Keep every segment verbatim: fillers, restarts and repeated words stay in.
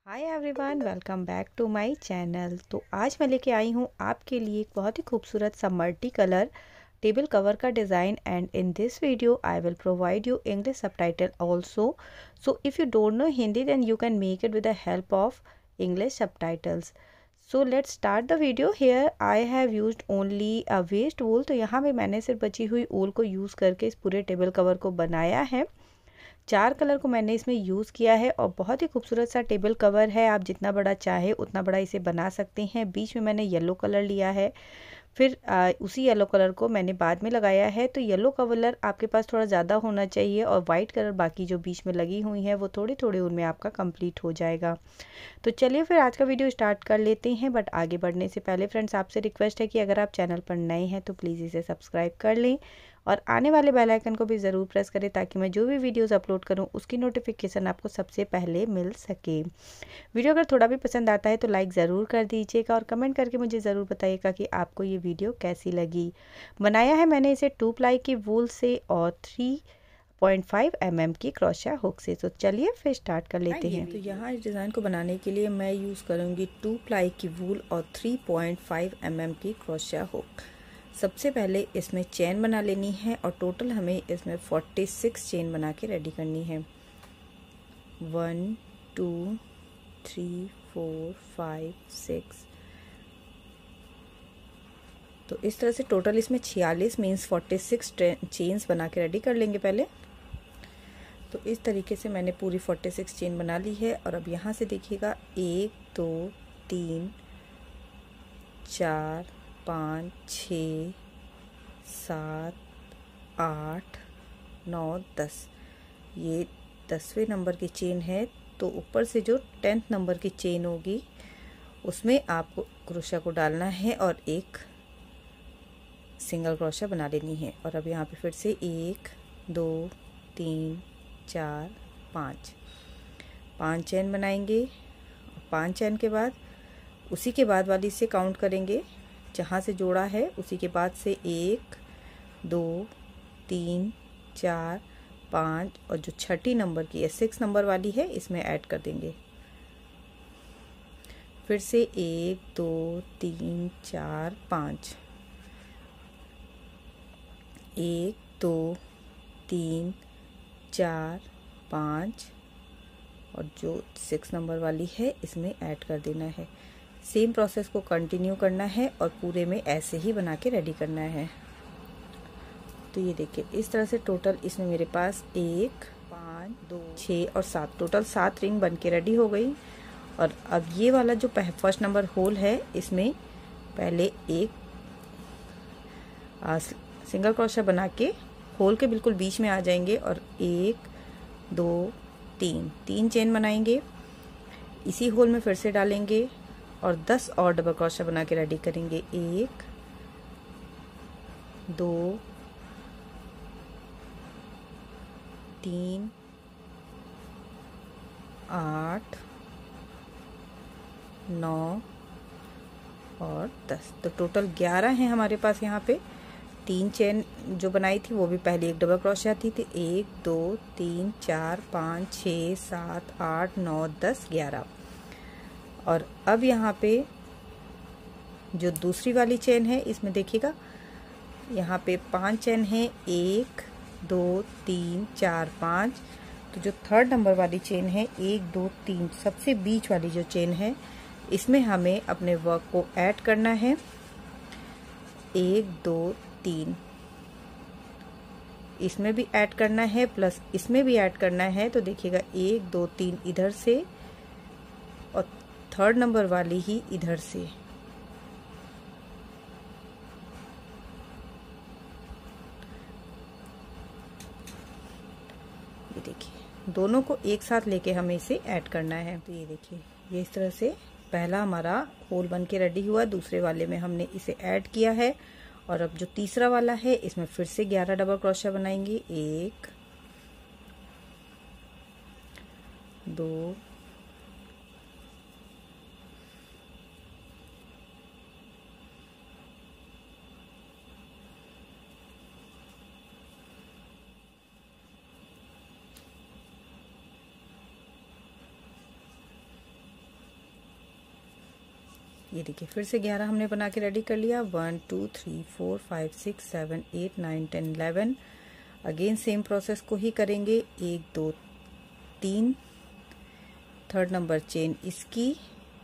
Hi everyone, welcome back to my channel. तो आज मैं लेके आई हूँ आपके लिए एक बहुत ही खूबसूरत सा मल्टी कलर टेबल कवर का design. And in this video I will provide you English subtitle also. So if you don't know Hindi then you can make it with the help of English subtitles. So let's start the video. Here I have used only a waste wool. तो यहाँ पे मैंने सिर्फ बची हुई वूल को use करके इस पूरे टेबल कवर को बनाया है। चार कलर को मैंने इसमें यूज़ किया है और बहुत ही खूबसूरत सा टेबल कवर है। आप जितना बड़ा चाहे उतना बड़ा इसे बना सकते हैं। बीच में मैंने येलो कलर लिया है, फिर आ, उसी येलो कलर को मैंने बाद में लगाया है। तो येलो कलर आपके पास थोड़ा ज़्यादा होना चाहिए और वाइट कलर बाकी जो बीच में लगी हुई हैं वो थोड़ी थोड़ी उनमें आपका कंप्लीट हो जाएगा। तो चलिए फिर आज का वीडियो स्टार्ट कर लेते हैं। बट आगे बढ़ने से पहले फ्रेंड्स आपसे रिक्वेस्ट है कि अगर आप चैनल पर नए हैं तो प्लीज़ इसे सब्सक्राइब कर लें और आने वाले बेल आइकन को भी ज़रूर प्रेस करें ताकि मैं जो भी वीडियोस अपलोड करूं उसकी नोटिफिकेशन आपको सबसे पहले मिल सके। वीडियो अगर थोड़ा भी पसंद आता है तो लाइक ज़रूर कर दीजिएगा और कमेंट करके मुझे ज़रूर बताइएगा कि आपको ये वीडियो कैसी लगी। बनाया है मैंने इसे टू प्लाई की वूल से और three point five M M की क्रोशिया हुक से। तो चलिए फिर स्टार्ट कर लेते हैं। तो यहाँ इस डिज़ाइन को बनाने के लिए मैं यूज़ करूँगी टू प्लाई की वूल और three point five M M की क्रोशिया हुक। सबसे पहले इसमें चेन बना लेनी है और टोटल हमें इसमें फोर्टी सिक्स चेन बना के रेडी करनी है। One two three four five six. तो इस तरह से टोटल इसमें छियालीस मीन्स फोर्टी सिक्स चेन्स बना के रेडी कर लेंगे पहले। तो इस तरीके से मैंने पूरी फोर्टी सिक्स चेन बना ली है। और अब यहाँ से देखिएगा एक दो तीन चार पाँच छ सात आठ नौ दस, ये दसवें नंबर की चेन है। तो ऊपर से जो टेंथ नंबर की चेन होगी उसमें आपको क्रोशिया को डालना है और एक सिंगल क्रोशिया बना लेनी है। और अब यहाँ पे फिर से एक दो तीन चार पाँच पाँच चेन बनाएंगे। पाँच चेन के बाद उसी के बाद वाली से काउंट करेंगे, जहाँ से जोड़ा है उसी के बाद से एक दो तीन चार पाँच और जो छठी नंबर की है सिक्स नंबर वाली है इसमें ऐड कर देंगे। फिर से एक दो तीन चार पाँच, एक दो तीन चार पाँच और जो सिक्स नंबर वाली है इसमें ऐड कर देना है। सेम प्रोसेस को कंटिन्यू करना है और पूरे में ऐसे ही बना के रेडी करना है। तो ये देखिए इस तरह से टोटल इसमें मेरे पास एक पाँच दो छः और सात, टोटल सात रिंग बन के रेडी हो गई। और अब ये वाला जो फर्स्ट नंबर होल है इसमें पहले एक आ, सिंगल क्रोशिया बना के होल के बिल्कुल बीच में आ जाएंगे और एक दो तीन तीन चेन बनाएंगे, इसी होल में फिर से डालेंगे और दस और डबल क्रोशिया बना के रेडी करेंगे। एक दो तीन आठ नौ और दस, तो टोटल ग्यारह हैं हमारे पास। यहाँ पे तीन चेन जो बनाई थी वो भी पहले एक डबल क्रोशिया थी। तो एक दो तीन चार पाँच छः सात आठ नौ दस ग्यारह। और अब यहाँ पे जो दूसरी वाली चेन है इसमें देखिएगा यहाँ पे पांच चेन है, एक दो तीन चार पाँच। तो जो थर्ड नंबर वाली चेन है एक दो तीन, सबसे बीच वाली जो चेन है इसमें हमें अपने वर्क को ऐड करना है। एक दो तीन इसमें भी ऐड करना है प्लस इसमें भी ऐड करना है। तो देखिएगा एक दो तीन इधर से और थर्ड नंबर वाली ही इधर से। ये देखिए दोनों को एक साथ लेके हमें इसे ऐड करना है। तो ये देखिए ये इस तरह से पहला हमारा होल बन के रेडी हुआ, दूसरे वाले में हमने इसे ऐड किया है। और अब जो तीसरा वाला है इसमें फिर से ग्यारह डबल क्रोशिया बनाएंगे। एक दो ये देखिए फिर से ग्यारह हमने बना के रेडी कर लिया। One two three four five six seven eight nine ten eleven. Again same process को ही करेंगे। एक दो तीन, थर्ड नंबर चेन इसकी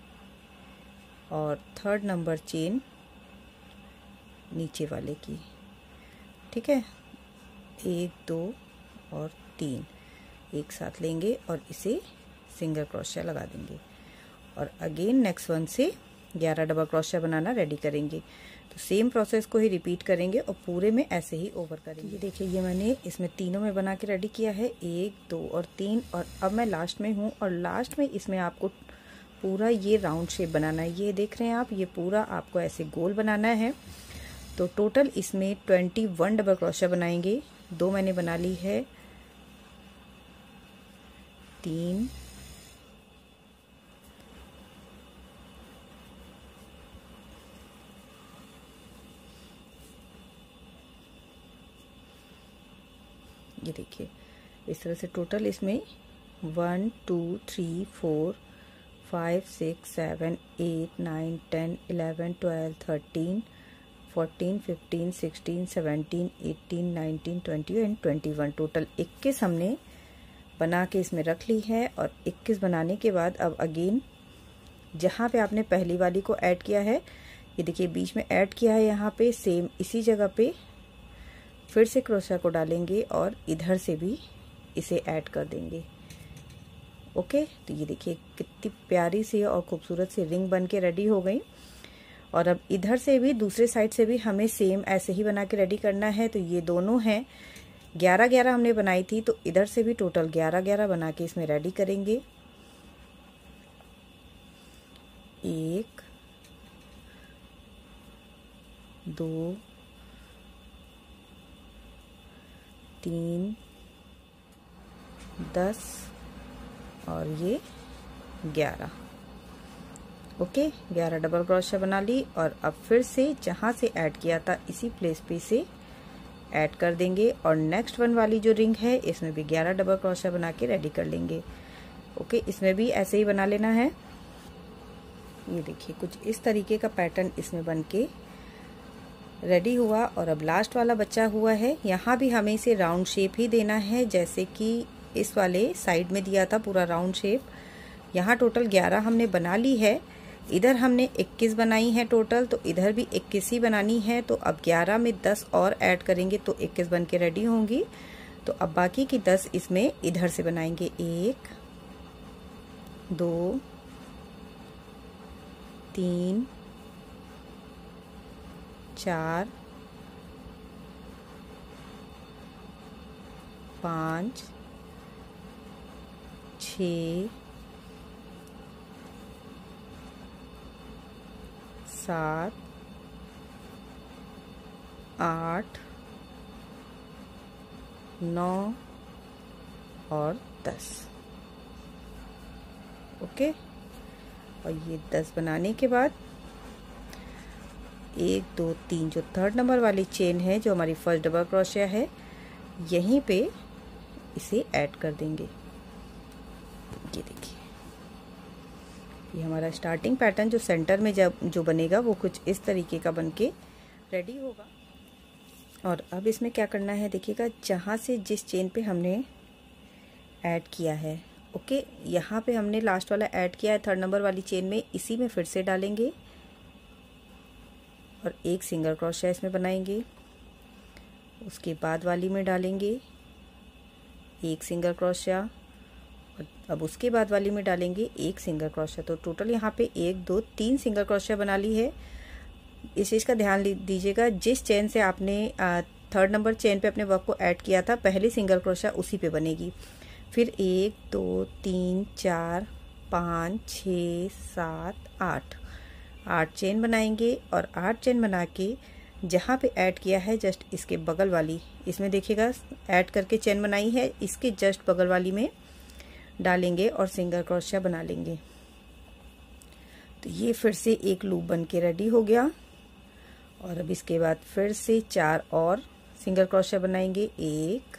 और थर्ड नंबर चेन नीचे वाले की। ठीक है, एक दो और तीन एक साथ लेंगे और इसे सिंगल क्रोशिया लगा देंगे और अगेन नेक्स्ट वन से ग्यारह डबल क्रोशिया बनाना रेडी करेंगे। तो सेम प्रोसेस को ही रिपीट करेंगे और पूरे में ऐसे ही ओवर करेंगे। ये देखिए ये मैंने इसमें तीनों में बना के रेडी किया है, एक दो और तीन, और अब मैं लास्ट में हूँ और लास्ट में इसमें आपको पूरा ये राउंड शेप बनाना है। ये देख रहे हैं आप, ये पूरा आपको ऐसे गोल बनाना है। तो टोटल इसमें ट्वेंटी वन डबल क्रोशिया बनाएंगे। दो मैंने बना ली है, तीन, ये देखिए इस तरह से टोटल इसमें one two three four five six seven eight nine ten eleven twelve thirteen fourteen fifteen sixteen seventeen eighteen nineteen twenty and twenty one, total इक्कीस हमने बना के इसमें रख ली है। और इक्कीस बनाने के बाद अब अगेन जहाँ पे आपने पहली वाली को ऐड किया है, ये देखिए बीच में ऐड किया है, यहाँ पे सेम इसी जगह पे फिर से क्रोशिया को डालेंगे और इधर से भी इसे ऐड कर देंगे। ओके, तो ये देखिए कितनी प्यारी सी और खूबसूरत सी रिंग बन के रेडी हो गई। और अब इधर से भी दूसरे साइड से भी हमें सेम ऐसे ही बना के रेडी करना है। तो ये दोनों हैं, ग्यारह ग्यारह हमने बनाई थी, तो इधर से भी टोटल ग्यारह ग्यारह बना के इसमें रेडी करेंगे। एक, दो, तीन, दस और ये ग्यारह। ओके, ग्यारह डबल क्रोशिया बना ली और अब फिर से जहाँ से ऐड किया था इसी प्लेस पे से ऐड कर देंगे और नेक्स्ट वन वाली जो रिंग है इसमें भी ग्यारह डबल क्रोशिया बना के रेडी कर लेंगे। ओके, इसमें भी ऐसे ही बना लेना है। ये देखिए कुछ इस तरीके का पैटर्न इसमें बन के रेडी हुआ और अब लास्ट वाला बचा हुआ है। यहाँ भी हमें इसे राउंड शेप ही देना है, जैसे कि इस वाले साइड में दिया था पूरा राउंड शेप। यहाँ टोटल ग्यारह हमने बना ली है, इधर हमने इक्कीस बनाई है टोटल, तो इधर भी इक्कीस ही बनानी है। तो अब ग्यारह में दस और ऐड करेंगे तो इक्कीस बन के रेडी होंगी। तो अब बाकी की दस इसमें इधर से बनाएंगे। एक, दो, तीन, चार, पाँच, छ, सात, आठ, नौ और दस। ओके, और ये दस बनाने के बाद एक दो तीन जो थर्ड नंबर वाली चेन है, जो हमारी फर्स्ट डबल क्रोशिया है, यहीं पे इसे ऐड कर देंगे। ये देखिए ये हमारा स्टार्टिंग पैटर्न जो सेंटर में जब जो बनेगा वो कुछ इस तरीके का बन के रेडी होगा। और अब इसमें क्या करना है देखिएगा, जहाँ से जिस चेन पे हमने ऐड किया है, ओके, यहाँ पे हमने लास्ट वाला ऐड किया है थर्ड नंबर वाली चेन में, इसी में फिर से डालेंगे और एक सिंगल क्रोशिया इसमें बनाएंगे। उसके बाद वाली में डालेंगे एक सिंगल क्रोशिया और अब उसके बाद वाली में डालेंगे एक सिंगल क्रोशिया। तो टोटल यहाँ पे एक दो तीन सिंगल क्रोशिया बना ली है। इस चीज़ का ध्यान दीजिएगा, जिस चेन से आपने थर्ड नंबर चेन पे अपने वर्क को ऐड किया था, पहली सिंगल क्रोशिया उसी पे बनेगी। फिर एक दो तीन चार पाँच छः सात आठ आठ चेन बनाएंगे और आठ चेन बना के जहाँ पे ऐड किया है जस्ट इसके बगल वाली, इसमें देखिएगा ऐड करके चेन बनाई है, इसके जस्ट बगल वाली में डालेंगे और सिंगल क्रोशिया बना लेंगे। तो ये फिर से एक लूप बन के रेडी हो गया। और अब इसके बाद फिर से चार और सिंगल क्रोशिया बनाएंगे। एक,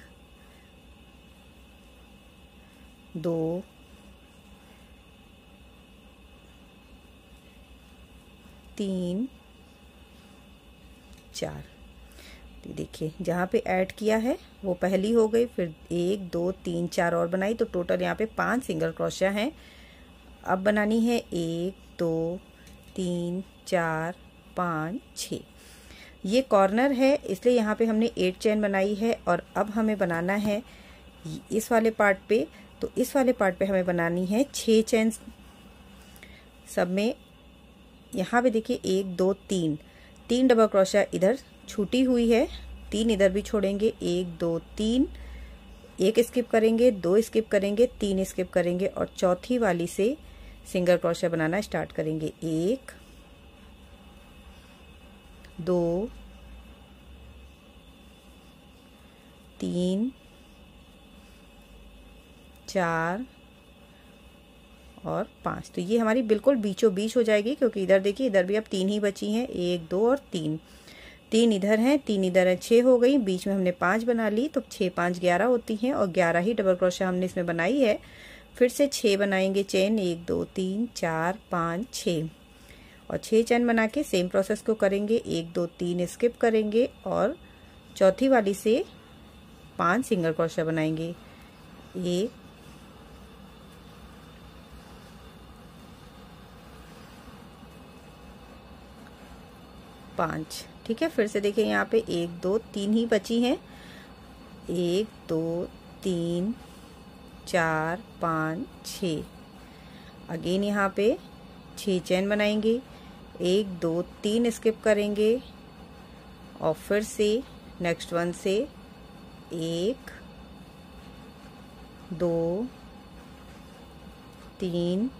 दो, तीन, चार। तो देखिए जहाँ पे ऐड किया है वो पहली हो गई, फिर एक दो तीन चार और बनाई, तो टोटल यहाँ पे पांच सिंगल क्रोशिया हैं। अब बनानी है एक दो तीन चार पाँच छः। ये कॉर्नर है इसलिए यहाँ पे हमने एट चेन बनाई है। और अब हमें बनाना है इस वाले पार्ट पे, तो इस वाले पार्ट पे हमें बनानी है छः चेन सब में। यहाँ पे देखिए एक दो तीन, तीन डबल क्रोशिया इधर छूटी हुई है, तीन इधर भी छोड़ेंगे, एक दो तीन, एक स्किप करेंगे, दो स्किप करेंगे, तीन स्किप करेंगे और चौथी वाली से सिंगल क्रोशिया बनाना स्टार्ट करेंगे। एक दो तीन चार और पाँच। तो ये हमारी बिल्कुल बीचों बीच हो जाएगी, क्योंकि इधर देखिए इधर भी अब तीन ही बची हैं, एक दो और तीन, तीन इधर हैं, तीन इधर है, छः हो गई। बीच में हमने पांच बना ली, तो छः पाँच ग्यारह होती हैं और ग्यारह ही डबल क्रोशिया हमने इसमें बनाई है। फिर से छः बनाएंगे चेन, एक दो तीन चार पाँच छः, और छः चेन बना के सेम प्रोसेस को करेंगे। एक दो तीन स्किप करेंगे और चौथी वाली से पांच सिंगल क्रोशिया बनाएंगे। एक पाँच, ठीक है। फिर से देखिए यहाँ पे एक दो तीन ही बची हैं, एक दो तीन चार पाँच छः। अगेन यहाँ पे छः चेन बनाएंगे, एक दो तीन स्किप करेंगे और फिर से नेक्स्ट वन से एक दो तीन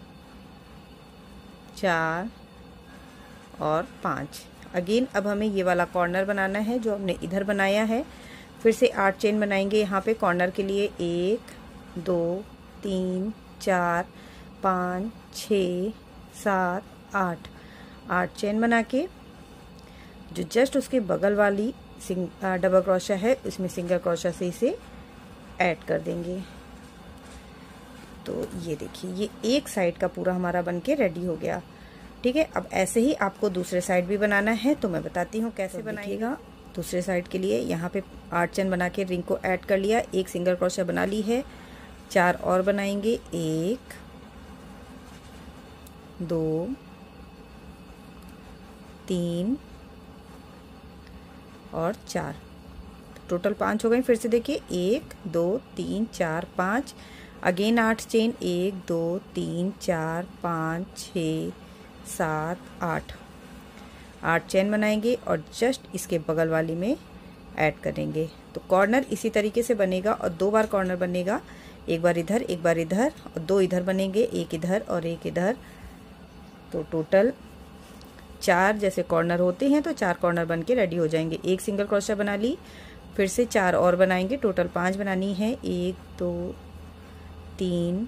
चार और पाँच। अगेन अब हमें ये वाला कॉर्नर बनाना है जो हमने इधर बनाया है। फिर से आठ चेन बनाएंगे यहाँ पे कॉर्नर के लिए, एक दो तीन चार पाँच छः सात आठ, आठ चेन बना के जो जस्ट उसके बगल वाली सिंग डबल क्रोशिया है इसमें सिंगल क्रोशिया से इसे ऐड कर देंगे। तो ये देखिए ये एक साइड का पूरा हमारा बनके रेडी हो गया, ठीक है। अब ऐसे ही आपको दूसरे साइड भी बनाना है, तो मैं बताती हूँ कैसे तो बनाइएगा। दूसरे साइड के लिए यहाँ पे आठ चेन बना के रिंग को ऐड कर लिया, एक सिंगल क्रोशिया बना ली है, चार और बनाएंगे, एक दो तीन और चार, टोटल पाँच हो गए। फिर से देखिए एक दो तीन चार पाँच, अगेन आठ चेन, एक दो तीन चार पाँच छः सात आठ, आठ चेन बनाएंगे और जस्ट इसके बगल वाली में ऐड करेंगे। तो कॉर्नर इसी तरीके से बनेगा और दो बार कॉर्नर बनेगा, एक बार इधर एक बार इधर और दो इधर बनेंगे, एक इधर और एक इधर। तो टोटल चार जैसे कॉर्नर होते हैं तो चार कॉर्नर बन के रेडी हो जाएंगे। एक सिंगल क्रोशिया बना ली, फिर से चार और बनाएंगे, टोटल पांच बनानी है, एक दो तीन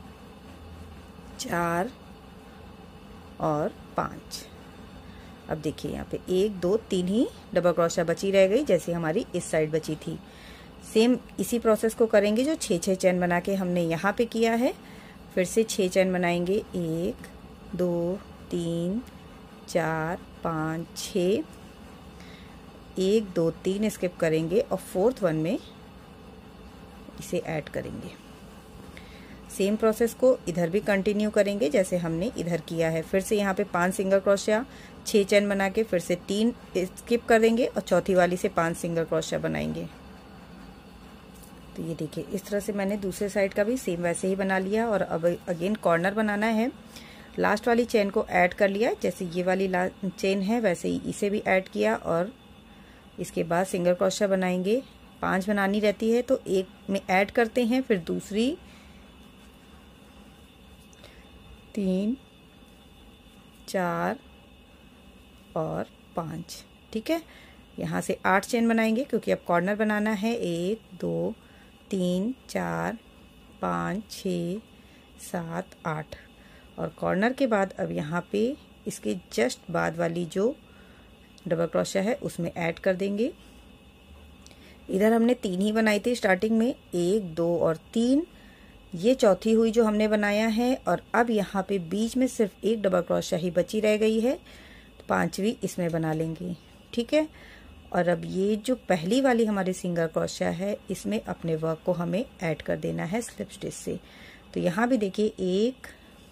चार और पाँच। अब देखिए यहाँ पे एक दो तीन ही डबल क्रोशिया बची रह गई जैसे हमारी इस साइड बची थी। सेम इसी प्रोसेस को करेंगे जो छः छः चैन बना के हमने यहाँ पे किया है। फिर से छः चैन बनाएंगे, एक दो तीन चार पाँच छः, एक दो तीन स्किप करेंगे और फोर्थ वन में इसे ऐड करेंगे। सेम प्रोसेस को इधर भी कंटिन्यू करेंगे जैसे हमने इधर किया है। फिर से यहाँ पे पांच सिंगल क्रोशिया, छः चैन बना के फिर से तीन स्किप कर देंगे और चौथी वाली से पांच सिंगल क्रोशिया बनाएंगे। तो ये देखिए इस तरह से मैंने दूसरे साइड का भी सेम वैसे ही बना लिया और अब अगेन कॉर्नर बनाना है। लास्ट वाली चेन को ऐड कर लिया, जैसे ये वाली लास्ट चेन है वैसे ही इसे भी ऐड किया और इसके बाद सिंगल क्रोशिया बनाएंगे। पांच बनानी रहती है तो एक में ऐड करते हैं, फिर दूसरी, तीन चार और पाँच, ठीक है। यहाँ से आठ चेन बनाएंगे क्योंकि अब कॉर्नर बनाना है। एक दो तीन चार पाँच छः सात आठ और कॉर्नर के बाद अब यहाँ पे इसके जस्ट बाद वाली जो डबल क्रोशिया है उसमें ऐड कर देंगे। इधर हमने तीन ही बनाई थी स्टार्टिंग में, एक दो और तीन, ये चौथी हुई जो हमने बनाया है। और अब यहाँ पे बीच में सिर्फ एक डबल क्रोशिया ही बची रह गई है, तो पांचवी इसमें बना लेंगे। ठीक है। और अब ये जो पहली वाली हमारी सिंगल क्रोशिया है, इसमें अपने वर्क को हमें ऐड कर देना है स्लिप स्टिच से। तो यहाँ भी देखिए एक,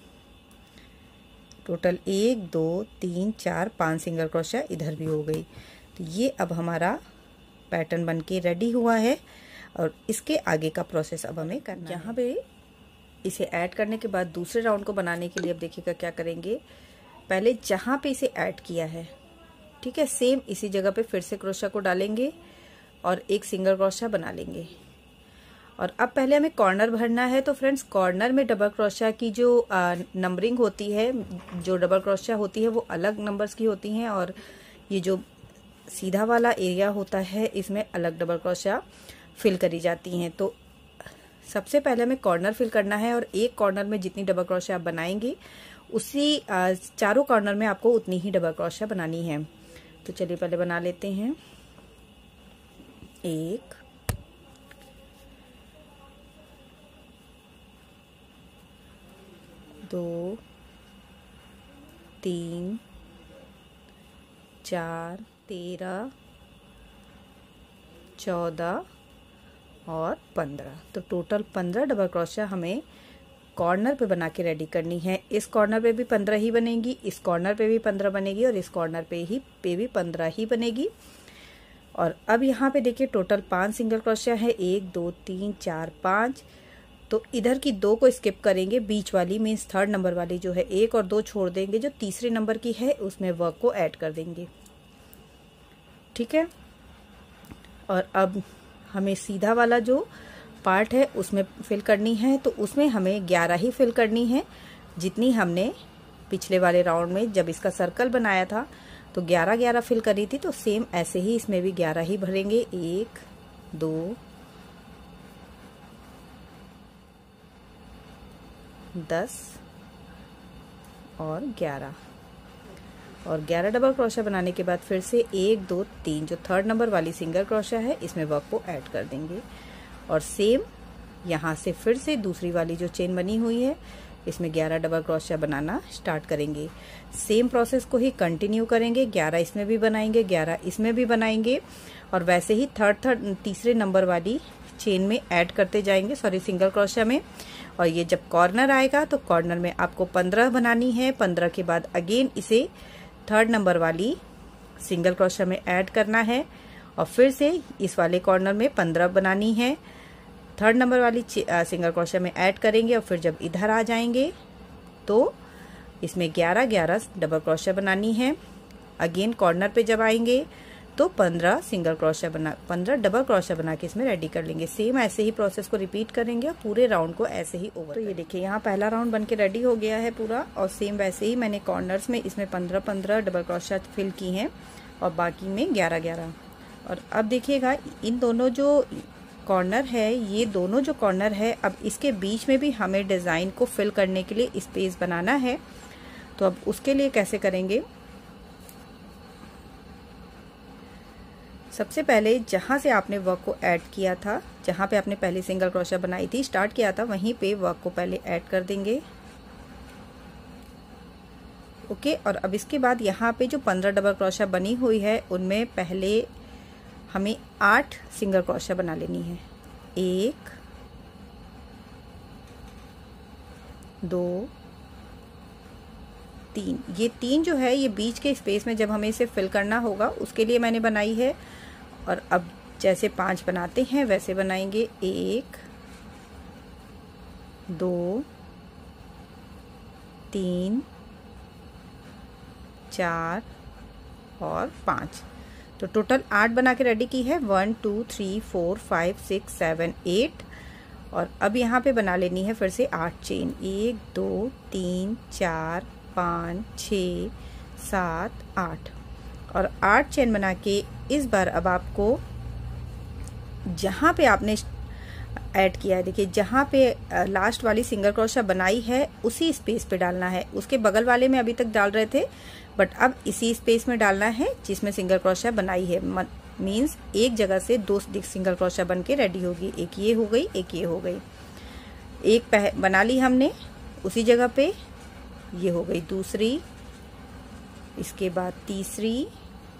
टोटल एक दो तीन चार पांच सिंगल क्रोशिया इधर भी हो गई। तो ये अब हमारा पैटर्न बनके रेडी हुआ है। और इसके आगे का प्रोसेस अब हमें करना है। यहाँ पे इसे ऐड करने के बाद दूसरे राउंड को बनाने के लिए अब देखिएगा क्या करेंगे। पहले जहाँ पे इसे ऐड किया है, ठीक है, सेम इसी जगह पे फिर से क्रोशिया को डालेंगे और एक सिंगल क्रोशिया बना लेंगे। और अब पहले हमें कॉर्नर भरना है। तो फ्रेंड्स, कॉर्नर में डबल क्रोशिया की जो नंबरिंग होती है, जो डबल क्रोशिया होती है वो अलग नंबर्स की होती हैं, और ये जो सीधा वाला एरिया होता है इसमें अलग डबल क्रोशिया फिल करी जाती हैं। तो सबसे पहले हमें कॉर्नर फिल करना है, और एक कॉर्नर में जितनी डबल क्रोशिया आप बनाएंगे उसी चारों कॉर्नर में आपको उतनी ही डबल क्रोशिया बनानी है। तो चलिए पहले बना लेते हैं। एक, दो, तीन, चार, तेरह, चौदह और पंद्रह। तो टोटल पंद्रह डबल क्रोशिया हमें कॉर्नर पे बना के रेडी करनी है। इस कॉर्नर पे भी पंद्रह ही बनेगी, इस कॉर्नर पे भी पंद्रह बनेगी, और इस कॉर्नर पे ही पे भी पंद्रह ही बनेगी। और अब यहाँ पे देखिए टोटल पांच सिंगल क्रोशिया है, एक दो तीन चार पाँच। तो इधर की दो को स्किप करेंगे, बीच वाली मीन्स थर्ड नंबर वाली जो है एक और दो छोड़ देंगे, जो तीसरे नंबर की है उसमें वर्क को ऐड कर देंगे। ठीक है। और अब हमें सीधा वाला जो पार्ट है उसमें फिल करनी है। तो उसमें हमें ग्यारह ही फिल करनी है, जितनी हमने पिछले वाले राउंड में जब इसका सर्कल बनाया था तो ग्यारह ग्यारह फिल करी थी। तो सेम ऐसे ही इसमें भी ग्यारह ही भरेंगे। एक, दो, दस और ग्यारह। और ग्यारह डबल क्रोशिया बनाने के बाद फिर से एक, दो, तीन, जो थर्ड नंबर वाली सिंगल क्रोशिया है इसमें वर्क को ऐड कर देंगे। और सेम यहाँ से फिर से दूसरी वाली जो चेन बनी हुई है इसमें ग्यारह डबल क्रोशिया बनाना स्टार्ट करेंगे। सेम प्रोसेस को ही कंटिन्यू करेंगे, ग्यारह इसमें भी बनाएंगे, ग्यारह इसमें भी बनाएंगे, और वैसे ही थर्ड थर्ड तीसरे नंबर वाली चेन में ऐड करते जाएंगे, सॉरी सिंगल क्रोशिया में। और ये जब कॉर्नर आएगा तो कॉर्नर में आपको पंद्रह बनानी है। पंद्रह के बाद अगेन इसे थर्ड नंबर वाली सिंगल क्रोशिया में ऐड करना है, और फिर से इस वाले कॉर्नर में पंद्रह बनानी है, थर्ड नंबर वाली सिंगल क्रोशिया में ऐड करेंगे। और फिर जब इधर आ जाएंगे तो इसमें ग्यारह ग्यारह डबल क्रोशिया बनानी है। अगेन कॉर्नर पे जब आएंगे तो पंद्रह सिंगल क्रोशिया बना पंद्रह डबल क्रोशिया बना के इसमें रेडी कर लेंगे। सेम ऐसे ही प्रोसेस को रिपीट करेंगे और पूरे राउंड को ऐसे ही ओवर। तो ये देखिए यहाँ पहला राउंड बन के रेडी हो गया है पूरा, और सेम वैसे ही मैंने कॉर्नर्स में इसमें पंद्रह पंद्रह डबल क्रोशिया फिल की हैं और बाकी में ग्यारह ग्यारह। और अब देखिएगा इन दोनों जो कॉर्नर है, ये दोनों जो कॉर्नर है, अब इसके बीच में भी हमें डिज़ाइन को फिल करने के लिए स्पेस बनाना है। तो अब उसके लिए कैसे करेंगे, सबसे पहले जहाँ से आपने वर्क को ऐड किया था, जहाँ पे आपने पहले सिंगल क्रोशिया बनाई थी, स्टार्ट किया था, वहीं पे वर्क को पहले ऐड कर देंगे। ओके। और अब इसके बाद यहाँ पे जो पंद्रह डबल क्रोशिया बनी हुई है उनमें पहले हमें आठ सिंगल क्रोशिया बना लेनी है। एक, दो, तीन। ये तीन जो है ये बीच के स्पेस में जब हमें इसे फिल करना होगा उसके लिए मैंने बनाई है। और अब जैसे पांच बनाते हैं वैसे बनाएंगे। एक, दो, तीन, चार और पाँच। तो टोटल आठ बना के रेडी की है। One two three four five six seven eight. और अब यहाँ पे बना लेनी है फिर से आठ चेन। एक, दो, तीन, चार, पाँच, छ, सात, आठ। और आठ चेन बना के इस बार अब आपको जहाँ पे आपने ऐड किया है, देखिए जहाँ पे लास्ट वाली सिंगल क्रोशिया बनाई है उसी स्पेस पे डालना है। उसके बगल वाले में अभी तक डाल रहे थे, बट अब इसी स्पेस में डालना है जिसमें सिंगल क्रोशिया बनाई है। मीन्स एक जगह से दो सिंगल क्रोशिया बन के रेडी होगी। एक ये हो गई, एक ये हो गई। एक पह बना ली हमने उसी जगह पे, ये हो गई दूसरी, इसके बाद तीसरी,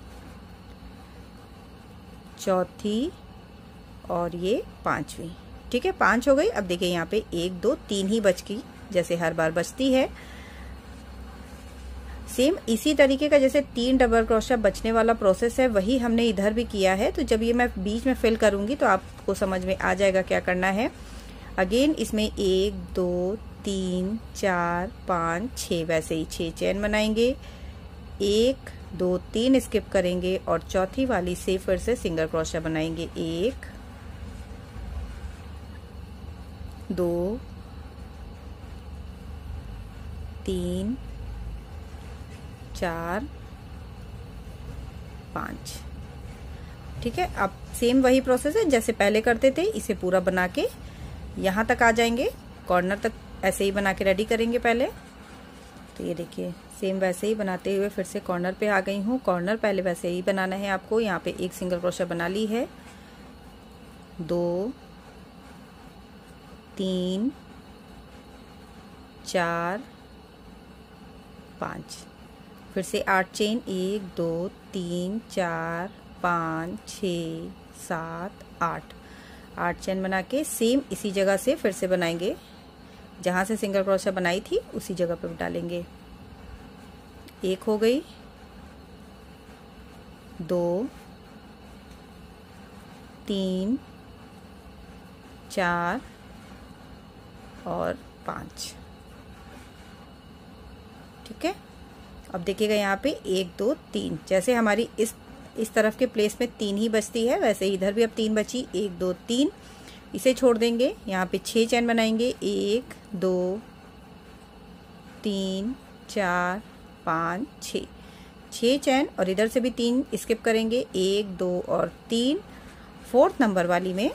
चौथी और ये पांचवी। ठीक है, पांच हो गई। अब देखिए यहाँ पे एक दो तीन ही बच गई, जैसे हर बार बचती है। सेम इसी तरीके का जैसे तीन डबल क्रोशिया बचने वाला प्रोसेस है, वही हमने इधर भी किया है। तो जब ये मैं बीच में फिल करूंगी तो आपको समझ में आ जाएगा क्या करना है। अगेन इसमें एक दो तीन चार पाँच छः, वैसे ही छः चेन बनाएंगे, एक दो तीन स्किप करेंगे और चौथी वाली से फिर से सिंगल क्रोशिया बनाएंगे। एक दो तीन चार पाँच। ठीक है, अब सेम वही प्रोसेस है जैसे पहले करते थे। इसे पूरा बना के यहाँ तक आ जाएंगे, कॉर्नर तक ऐसे ही बना के रेडी करेंगे पहले। तो ये देखिए सेम वैसे ही बनाते हुए फिर से कॉर्नर पे आ गई हूँ। कॉर्नर पहले वैसे ही बनाना है आपको। यहाँ पे एक सिंगल क्रोशिया बना ली है, दो तीन चार पाँच, फिर से आठ चेन, एक दो तीन चार पाँच छः सात आठ, आठ चेन बना के सेम इसी जगह से फिर से बनाएंगे, जहाँ से सिंगल क्रोशिया बनाई थी उसी जगह पे डालेंगे। एक हो गई, दो तीन चार और पाँच। ठीक है, अब देखिएगा यहाँ पे एक दो तीन, जैसे हमारी इस इस तरफ के प्लेस में तीन ही बचती है, वैसे ही इधर भी अब तीन बची, एक दो तीन। इसे छोड़ देंगे, यहाँ पे छः चैन बनाएंगे, एक दो तीन चार पाँच छः, छः चैन और इधर से भी तीन स्किप करेंगे, एक दो और तीन। फोर्थ नंबर वाली में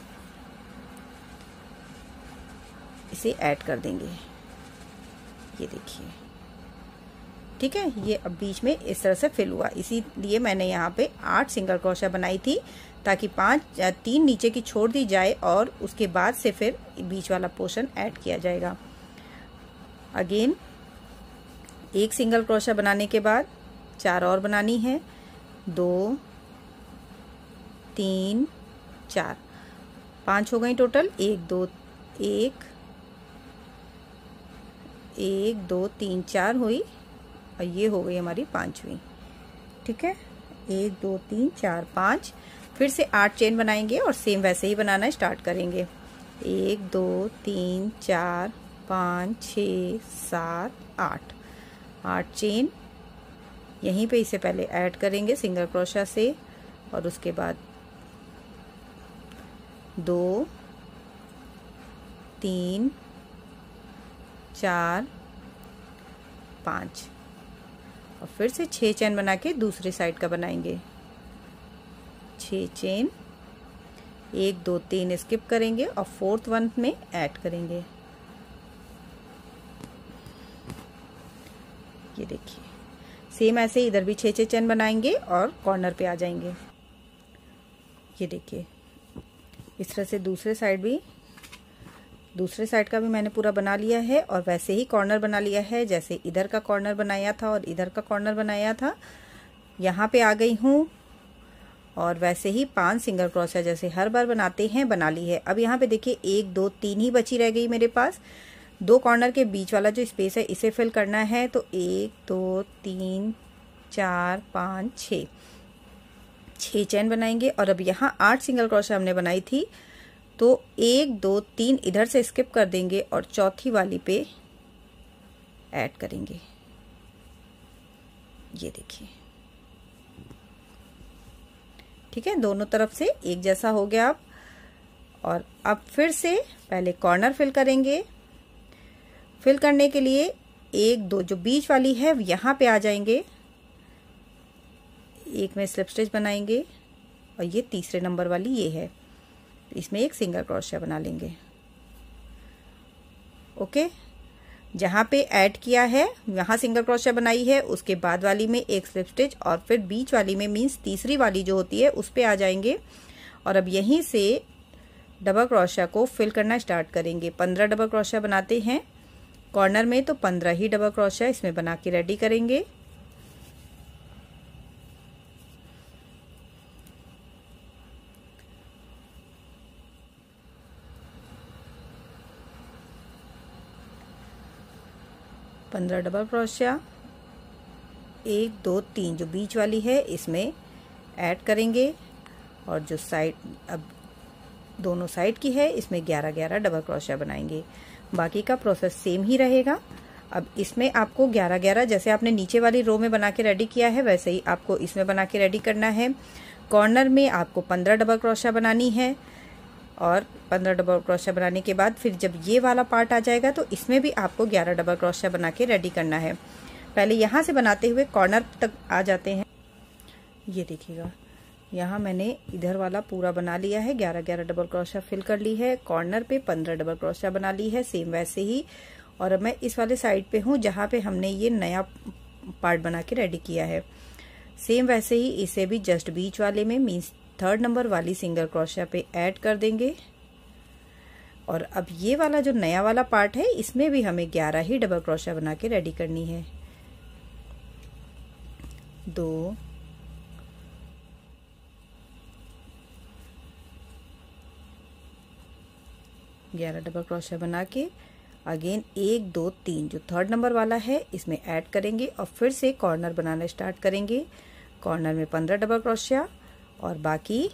इसे ऐड कर देंगे, ये देखिए। ठीक है, ये अब बीच में इस तरह से फिल हुआ, इसीलिए मैंने यहाँ पे आठ सिंगल क्रोशिया बनाई थी, ताकि पांच तीन नीचे की छोड़ दी जाए और उसके बाद से फिर बीच वाला पोर्शन ऐड किया जाएगा। अगेन एक सिंगल क्रोशिया बनाने के बाद चार और बनानी है, दो तीन चार, पांच हो गई टोटल। एक दो एक एक दो तीन चार हुई और ये हो गई हमारी पांचवी। ठीक है, एक दो तीन चार पाँच, फिर से आठ चेन बनाएंगे और सेम वैसे ही बनाना स्टार्ट करेंगे। एक दो तीन चार पाँच छः सात आठ, आठ चेन यहीं पे इसे पहले ऐड करेंगे सिंगल क्रोशिया से, और उसके बाद दो तीन चार पाँच और फिर से छः चेन बना के दूसरी साइड का बनाएंगे। छः चेन, एक दो तीन स्किप करेंगे और फोर्थ वन में ऐड करेंगे। ये देखिए सेम ऐसे इधर भी छः छः चेन बनाएंगे और कॉर्नर पे आ जाएंगे। ये देखिए इस तरह से दूसरे साइड भी, दूसरे साइड का भी मैंने पूरा बना लिया है और वैसे ही कॉर्नर बना लिया है जैसे इधर का कॉर्नर बनाया था और इधर का कॉर्नर बनाया था। यहाँ पे आ गई हूँ और वैसे ही पांच सिंगल क्रोशिया जैसे हर बार बनाते हैं बना ली है। अब यहाँ पे देखिए एक दो तीन ही बची रह गई मेरे पास। दो कॉर्नर के बीच वाला जो स्पेस है इसे फिल करना है, तो एक दो तीन चार पाँच छः, छः चैन बनाएंगे और अब यहाँ आठ सिंगल क्रोशिया हमने बनाई थी, तो एक दो तीन इधर से स्किप कर देंगे और चौथी वाली पे ऐड करेंगे। ये देखिए ठीक है, दोनों तरफ से एक जैसा हो गया। अब और अब फिर से पहले कॉर्नर फिल करेंगे। फिल करने के लिए एक दो जो बीच वाली है यहाँ पे आ जाएंगे, एक में स्लिप स्टिच बनाएंगे और ये तीसरे नंबर वाली ये है, इसमें एक सिंगल क्रोशिया बना लेंगे। ओके, जहाँ पे ऐड किया है यहाँ सिंगल क्रोशिया बनाई है, उसके बाद वाली में एक स्लिप स्टिच और फिर बीच वाली में मीन्स तीसरी वाली जो होती है उस पे आ जाएंगे और अब यहीं से डबल क्रोशिया को फिल करना स्टार्ट करेंगे। पंद्रह डबल क्रोशिया बनाते हैं कॉर्नर में, तो पंद्रह ही डबल क्रोशिया इसमें बना के रेडी करेंगे। पंद्रह डबल क्रोशिया, एक दो तीन जो बीच वाली है इसमें ऐड करेंगे, और जो साइड अब दोनों साइड की है इसमें ग्यारह ग्यारह डबल क्रोशिया बनाएंगे। बाकी का प्रोसेस सेम ही रहेगा। अब इसमें आपको ग्यारह ग्यारह जैसे आपने नीचे वाली रो में बना के रेडी किया है वैसे ही आपको इसमें बना के रेडी करना है। कॉर्नर में आपको पंद्रह डबल क्रोशिया बनानी है, और पंद्रह डबल क्रोशिया बनाने के बाद फिर जब ये वाला पार्ट आ जाएगा तो इसमें भी आपको ग्यारह डबल क्रोशिया बना के रेडी करना है। पहले यहाँ से बनाते हुए कॉर्नर तक आ जाते हैं। ये देखिएगा, यहाँ मैंने इधर वाला पूरा बना लिया है, ग्यारह ग्यारह डबल क्रोशिया फिल कर ली है। कॉर्नर पे पंद्रह डबल क्रोशिया बना ली है सेम वैसे ही। और अब मैं इस वाले साइड पे हूँ जहाँ पे हमने ये नया पार्ट बना के रेडी किया है, सेम वैसे ही इसे भी जस्ट बीच वाले में मीन्स थर्ड नंबर वाली सिंगल क्रोशिया पे ऐड कर देंगे। और अब ये वाला जो नया वाला पार्ट है इसमें भी हमें ग्यारह ही डबल क्रोशिया बना के रेडी करनी है। दो, ग्यारह डबल क्रोशिया बना के अगेन एक दो तीन जो थर्ड नंबर वाला है इसमें ऐड करेंगे, और फिर से कॉर्नर बनाना स्टार्ट करेंगे। कॉर्नर में पंद्रह डबल क्रोशिया और बाकी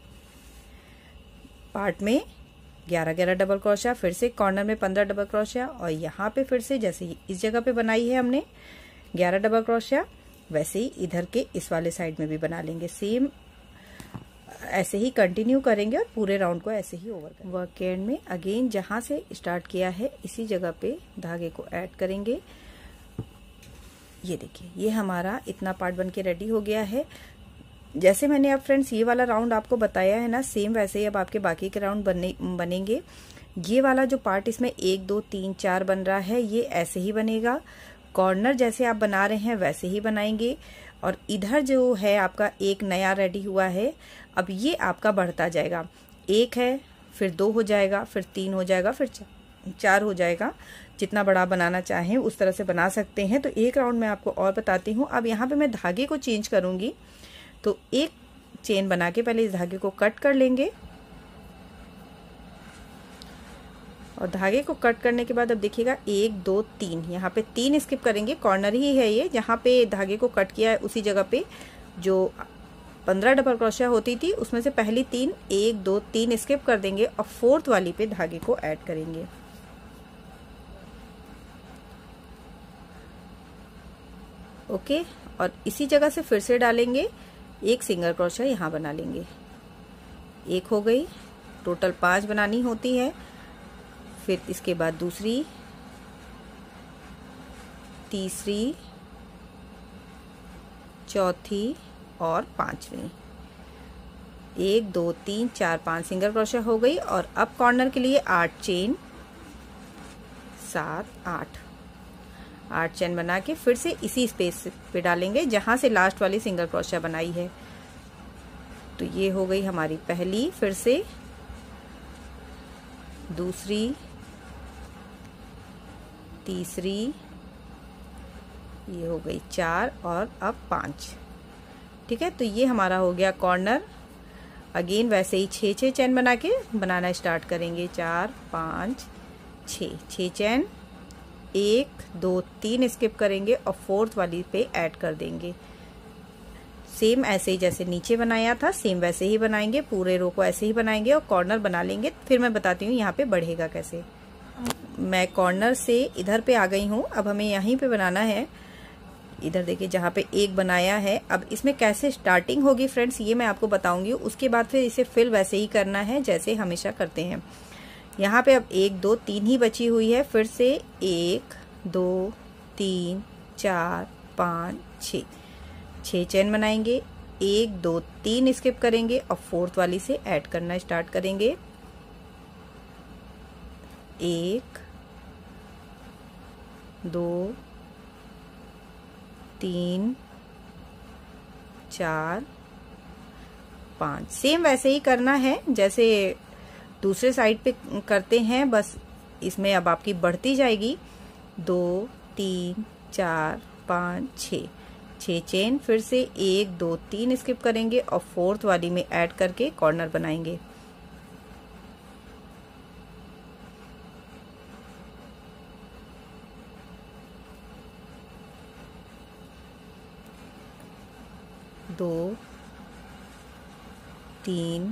पार्ट में ग्यारह ग्यारह डबल क्रोशिया, फिर से कॉर्नर में पंद्रह डबल क्रोशिया, और यहाँ पे फिर से जैसे इस जगह पे बनाई है हमने ग्यारह डबल क्रोशिया वैसे ही इधर के इस वाले साइड में भी बना लेंगे। सेम ऐसे ही कंटिन्यू करेंगे और पूरे राउंड को ऐसे ही ओवर करेंगे। वर्क के एंड में अगेन जहां से स्टार्ट किया है इसी जगह पे धागे को ऐड करेंगे। ये देखिए, ये हमारा इतना पार्ट बन के रेडी हो गया है। जैसे मैंने अब फ्रेंड्स ये वाला राउंड आपको बताया है ना, सेम वैसे ही अब आपके बाकी के राउंड बने बनेंगे। ये वाला जो पार्ट इसमें एक दो तीन चार बन रहा है ये ऐसे ही बनेगा। कॉर्नर जैसे आप बना रहे हैं वैसे ही बनाएंगे, और इधर जो है आपका एक नया रेडी हुआ है, अब ये आपका बढ़ता जाएगा। एक है, फिर दो हो जाएगा, फिर तीन हो जाएगा, फिर चार हो जाएगा। जितना बड़ा बनाना चाहें उस तरह से बना सकते हैं। तो एक राउंड मैं आपको और बताती हूँ। अब यहाँ पे मैं धागे को चेंज करूँगी, तो एक चेन बना के पहले इस धागे को कट कर लेंगे, और धागे को कट करने के बाद अब देखिएगा एक दो तीन, यहाँ पे तीन स्किप करेंगे। कॉर्नर ही है ये, जहाँ पे धागे को कट किया है उसी जगह पे जो पंद्रह डबल क्रोशिया होती थी उसमें से पहली तीन, एक दो तीन स्किप कर देंगे, और फोर्थ वाली पे धागे को ऐड करेंगे। ओके, और इसी जगह से फिर से डालेंगे, एक सिंगल क्रोशिया यहाँ बना लेंगे। एक हो गई, टोटल पांच बनानी होती है। फिर इसके बाद दूसरी, तीसरी, चौथी और पांचवी। एक दो तीन चार पांच सिंगल क्रोशिया हो गई। और अब कॉर्नर के लिए आठ चेन, सात आठ आठ चेन बना के फिर से इसी स्पेस पे डालेंगे जहां से लास्ट वाली सिंगल क्रोशिया बनाई है। तो ये हो गई हमारी पहली, फिर से दूसरी, तीसरी, ये हो गई चार, और अब पांच। ठीक है, तो ये हमारा हो गया कॉर्नर। अगेन वैसे ही छः छः चैन बना के बनाना स्टार्ट करेंगे। चार पाँच छः, छः चैन, एक दो तीन स्किप करेंगे और फोर्थ वाली पे ऐड कर देंगे। सेम ऐसे ही जैसे नीचे बनाया था सेम वैसे ही बनाएंगे, पूरे रो को ऐसे ही बनाएंगे और कॉर्नर बना लेंगे। फिर मैं बताती हूँ यहाँ पे बढ़ेगा कैसे। मैं कॉर्नर से इधर पे आ गई हूँ, अब हमें यहीं पे बनाना है। इधर देखिए जहाँ पे एक बनाया है, अब इसमें कैसे स्टार्टिंग होगी फ्रेंड्स ये मैं आपको बताऊंगी। उसके बाद फिर इसे फिल वैसे ही करना है जैसे हमेशा करते हैं। यहाँ पे अब एक दो तीन ही बची हुई है। फिर से एक दो तीन चार पाँच छः, छः चैन बनाएंगे, एक दो तीन स्किप करेंगे और फोर्थ वाली से ऐड करना स्टार्ट करेंगे। एक दो तीन चार पाँच, सेम वैसे ही करना है जैसे दूसरे साइड पे करते हैं। बस इसमें अब आपकी बढ़ती जाएगी, दो तीन चार पाँच छः, छः चेन, फिर से एक दो तीन स्किप करेंगे और फोर्थ वाली में ऐड करके कॉर्नर बनाएंगे। दो तीन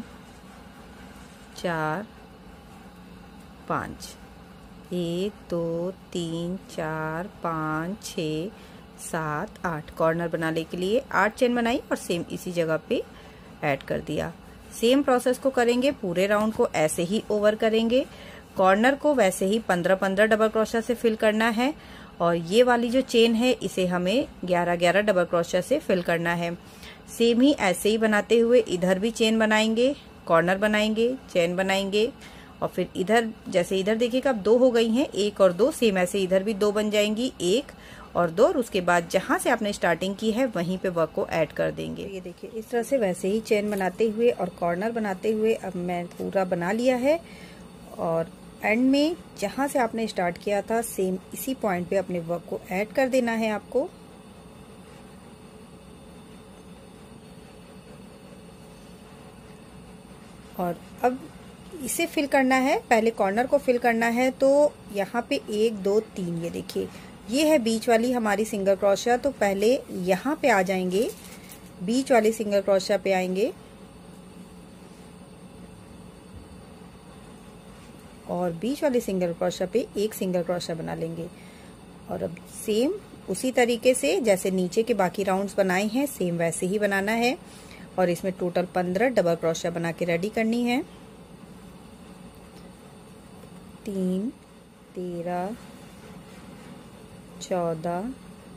चार पाँच, एक दो तीन चार पाँच छः सात आठ, कॉर्नर बनाने के लिए आठ चेन बनाई और सेम इसी जगह पे ऐड कर दिया। सेम प्रोसेस को करेंगे, पूरे राउंड को ऐसे ही ओवर करेंगे। कॉर्नर को वैसे ही पंद्रह पंद्रह डबल क्रोशिया से फिल करना है और ये वाली जो चेन है इसे हमें ग्यारह ग्यारह डबल क्रोशिया से फिल करना है। सेम ही ऐसे ही बनाते हुए इधर भी चेन बनाएंगे, कॉर्नर बनाएंगे, चेन बनाएंगे और फिर इधर जैसे इधर देखिएगा अब दो हो गई हैं, एक और दो, सेम ऐसे इधर भी दो बन जाएंगी, एक और दो, और उसके बाद जहां से आपने स्टार्टिंग की है वहीं पे वर्क को ऐड कर देंगे। ये देखिए इस तरह से वैसे ही चेन बनाते हुए और कॉर्नर बनाते हुए अब मैं पूरा बना लिया है और एंड में जहां से आपने स्टार्ट किया था सेम इसी पॉइंट पे अपने वर्क को ऐड कर देना है आपको। और अब इसे फिल करना है, पहले कॉर्नर को फिल करना है। तो यहाँ पे एक दो तीन, ये देखिए ये है बीच वाली हमारी सिंगल क्रोशिया। तो पहले यहाँ पे आ जाएंगे, बीच वाली सिंगल क्रोशिया पे आएंगे और बीच वाली सिंगल क्रोशिया पे एक सिंगल क्रोशिया बना लेंगे। और अब सेम उसी तरीके से जैसे नीचे के बाकी राउंड्स बनाए हैं सेम वैसे ही बनाना है और इसमें टोटल पंद्रह डबल क्रोशिया बना के रेडी करनी है। तीन, तेरह, चौदह,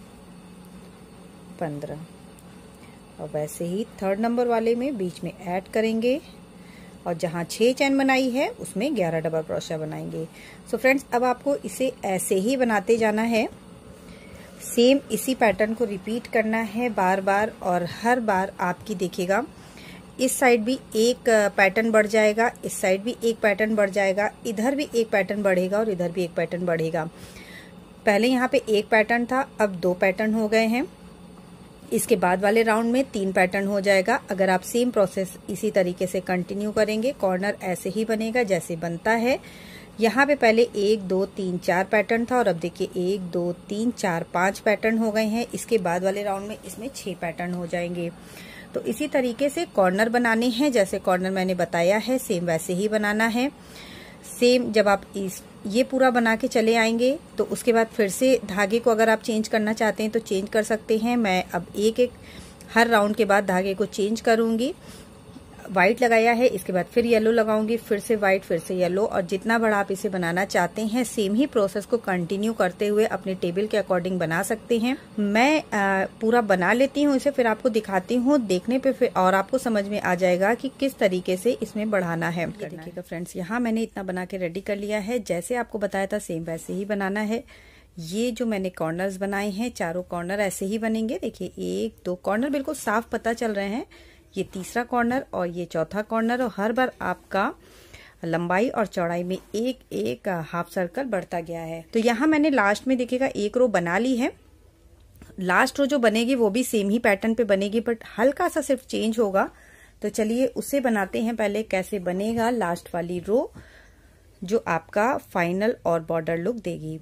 पंद्रह और वैसे ही थर्ड नंबर वाले में बीच में ऐड करेंगे और जहाँ छः चैन बनाई है उसमें ग्यारह डबल क्रोशिया बनाएंगे। सो फ्रेंड्स अब आपको इसे ऐसे ही बनाते जाना है, सेम इसी पैटर्न को रिपीट करना है बार बार और हर बार आपकी देखिएगा इस साइड भी एक पैटर्न बढ़ जाएगा, इस साइड भी एक पैटर्न बढ़ जाएगा, इधर भी एक पैटर्न बढ़ेगा और इधर भी एक पैटर्न बढ़ेगा। पहले यहाँ पे एक पैटर्न था, अब दो पैटर्न हो गए हैं। इसके बाद वाले राउंड में तीन पैटर्न हो जाएगा। अगर आप सेम प्रोसेस इसी तरीके से कंटिन्यू करेंगे, कॉर्नर ऐसे ही बनेगा जैसे बनता है। यहाँ पे पहले एक दो तीन चार पैटर्न था और अब देखिए एक दो तीन चार पाँच पैटर्न हो गए हैं। इसके बाद वाले राउंड में इसमें छः पैटर्न हो जाएंगे। तो इसी तरीके से कॉर्नर बनाने हैं, जैसे कॉर्नर मैंने बताया है सेम वैसे ही बनाना है। सेम जब आप इस ये पूरा बना के चले आएंगे तो उसके बाद फिर से धागे को अगर आप चेंज करना चाहते हैं तो चेंज कर सकते हैं। मैं अब एक एक हर राउंड के बाद धागे को चेंज करूंगी। व्हाइट लगाया है, इसके बाद फिर येलो लगाऊंगी, फिर से व्हाइट, फिर से येलो और जितना बड़ा आप इसे बनाना चाहते हैं सेम ही प्रोसेस को कंटिन्यू करते हुए अपने टेबल के अकॉर्डिंग बना सकते हैं। मैं आ, पूरा बना लेती हूँ इसे, फिर आपको दिखाती हूँ देखने पे फिर और आपको समझ में आ जाएगा कि किस तरीके से इसमें बढ़ाना है। देखिएगा फ्रेंड्स यहाँ मैंने इतना बना के रेडी कर लिया है, जैसे आपको बताया था सेम वैसे ही बनाना है। ये जो मैंने कॉर्नर्स बनाए हैं चारों कॉर्नर ऐसे ही बनेंगे। देखिए एक दो कॉर्नर बिल्कुल साफ पता चल रहे हैं, ये तीसरा कॉर्नर और ये चौथा कॉर्नर और हर बार आपका लंबाई और चौड़ाई में एक एक हाफ सर्कल बढ़ता गया है। तो यहाँ मैंने लास्ट में देखिएगा एक रो बना ली है। लास्ट रो जो बनेगी वो भी सेम ही पैटर्न पे बनेगी बट हल्का सा सिर्फ चेंज होगा। तो चलिए उसे बनाते हैं पहले कैसे बनेगा लास्ट वाली रो जो आपका फाइनल और बॉर्डर लुक देगी।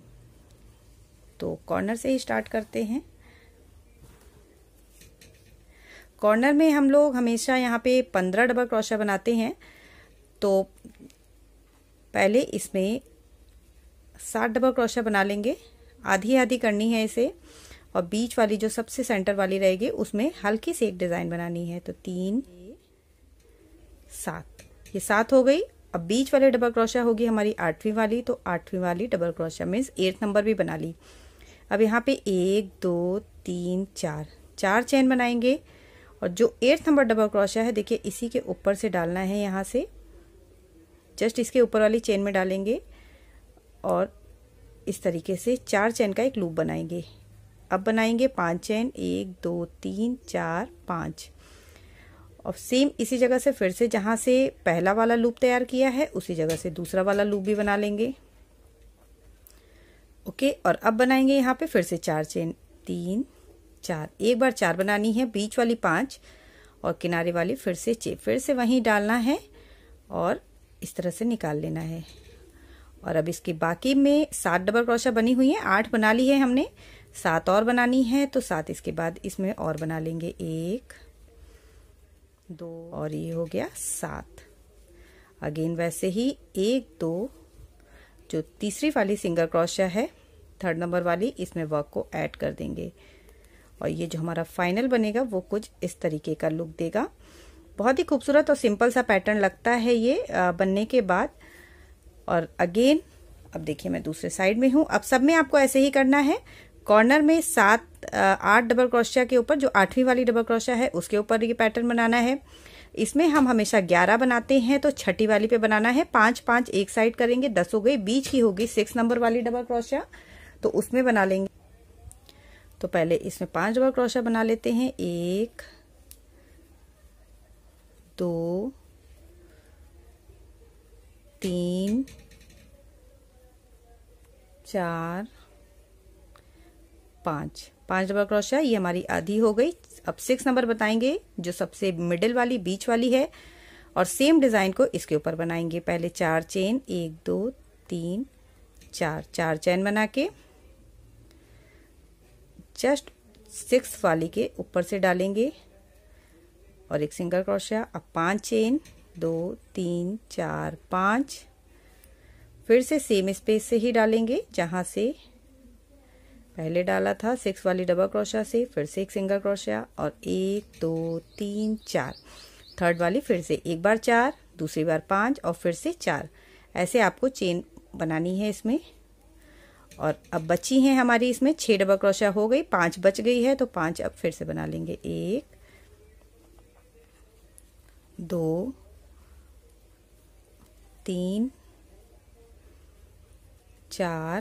तो कॉर्नर से ही स्टार्ट करते हैं। कॉर्नर में हम लोग हमेशा यहाँ पे पंद्रह डबल क्रोशिया बनाते हैं। तो पहले इसमें सात डबल क्रोशिया बना लेंगे, आधी आधी करनी है इसे और बीच वाली जो सबसे सेंटर वाली रहेगी उसमें हल्की सी एक डिजाइन बनानी है। तो तीन सात, ये सात हो गई। अब बीच वाले डबल क्रोशिया होगी हमारी आठवीं वाली, तो आठवीं वाली डबल क्रोशिया मीन्स एट्थ नंबर भी बना ली। अब यहाँ पे एक दो तीन चार, चार चेन बनाएंगे और जो एट्थ नंबर डबल क्रोशिया है देखिए इसी के ऊपर से डालना है, यहाँ से जस्ट इसके ऊपर वाली चेन में डालेंगे और इस तरीके से चार चेन का एक लूप बनाएंगे। अब बनाएंगे पांच चेन, एक दो तीन चार पाँच और सेम इसी जगह से फिर से जहाँ से पहला वाला लूप तैयार किया है उसी जगह से दूसरा वाला लूप भी बना लेंगे। ओके, और अब बनाएंगे यहाँ पे फिर से चार चेन, तीन चार, एक बार चार बनानी है, बीच वाली पांच और किनारे वाली फिर से छह, फिर से वहीं डालना है और इस तरह से निकाल लेना है। और अब इसके बाकी में सात डबल क्रोशा बनी हुई है, आठ बना ली है हमने, सात और बनानी है तो सात इसके बाद इसमें और बना लेंगे, एक दो और ये हो गया सात। अगेन वैसे ही एक दो, जो तीसरी वाली सिंगल क्रोशिया है थर्ड नंबर वाली, इसमें वर्क को ऐड कर देंगे और ये जो हमारा फाइनल बनेगा वो कुछ इस तरीके का लुक देगा। बहुत ही खूबसूरत और सिंपल सा पैटर्न लगता है ये बनने के बाद। और अगेन अब देखिए मैं दूसरे साइड में हूँ, अब सब में आपको ऐसे ही करना है। कॉर्नर में सात आठ डबल क्रोशिया के ऊपर जो आठवीं वाली डबल क्रोशिया है उसके ऊपर ये पैटर्न बनाना है। इसमें हम हमेशा ग्यारह बनाते हैं तो छठी वाली पे बनाना है, पांच पांच एक साइड करेंगे, दस हो गई, बीच की होगी सिक्स नंबर वाली डबल क्रोशिया तो उसमें बना लेंगे। तो पहले इसमें पांच डबल क्रोशिया बना लेते हैं, एक दो तीन चार पाँच, पांच डबल क्रोशिया, ये हमारी आधी हो गई। अब सिक्स नंबर बताएंगे जो सबसे मिडिल वाली बीच वाली है और सेम डिजाइन को इसके ऊपर बनाएंगे। पहले चार चेन, एक दो तीन चार, चार चेन बना के जस्ट सिक्स वाली के ऊपर से डालेंगे और एक सिंगल क्रोशिया। अब पांच चेन, दो तीन चार पाँच, फिर से सेम स्पेस से ही डालेंगे जहां से पहले डाला था, सिक्स वाली डबल क्रोशिया से, फिर से एक सिंगल क्रोशिया और एक दो तीन चार, थर्ड वाली फिर से एक बार चार, दूसरी बार पांच और फिर से चार, ऐसे आपको चेन बनानी है इसमें। और अब बची हैं हमारी इसमें छह डबल क्रोशिया हो गई, पांच बच गई है तो पांच अब फिर से बना लेंगे, एक दो तीन चार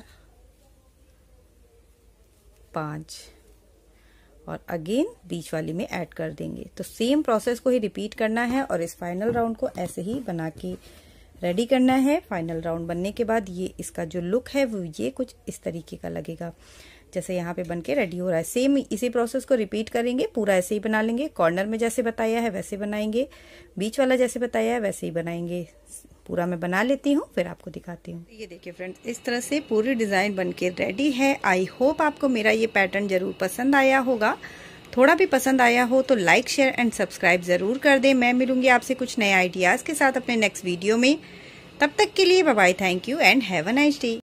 पाँच और अगेन बीच वाली में ऐड कर देंगे। तो सेम प्रोसेस को ही रिपीट करना है और इस फाइनल राउंड को ऐसे ही बना के रेडी करना है। फाइनल राउंड बनने के बाद ये इसका जो लुक है वो ये कुछ इस तरीके का लगेगा जैसे यहाँ पे बन के रेडी हो रहा है। सेम इसी प्रोसेस को रिपीट करेंगे, पूरा ऐसे ही बना लेंगे। कॉर्नर में जैसे बताया है वैसे बनाएंगे, बीच वाला जैसे बताया है वैसे ही बनाएंगे। पूरा मैं बना लेती हूँ फिर आपको दिखाती हूँ। ये देखिए फ्रेंड्स, इस तरह से पूरी डिजाइन बनके रेडी है। आई होप आपको मेरा ये पैटर्न जरूर पसंद आया होगा। थोड़ा भी पसंद आया हो तो लाइक शेयर एंड सब्सक्राइब जरूर कर दें। मैं मिलूंगी आपसे कुछ नए आइडियाज के साथ अपने नेक्स्ट वीडियो में। तब तक के लिए bye bye, thank you and have a nice day.